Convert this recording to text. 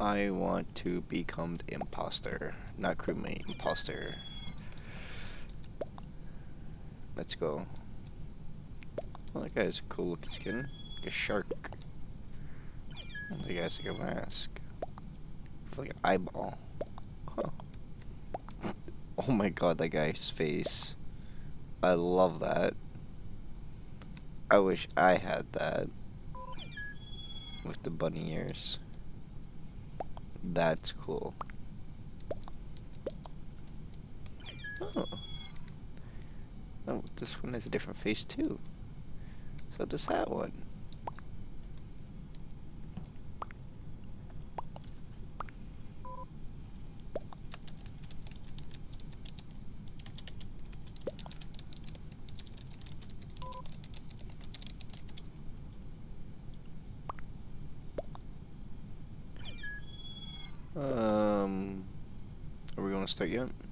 I want to become the imposter, not crewmate, imposter. Let's go. Well, that guy's a cool looking skin. Like a shark. And the guy's like a mask. Like an eyeball. Huh. Oh my god, that guy's face. I love that. I wish I had that. With the bunny ears. That's cool. Oh. Oh, this one has a different face too. So does that one. Are we gonna start yet?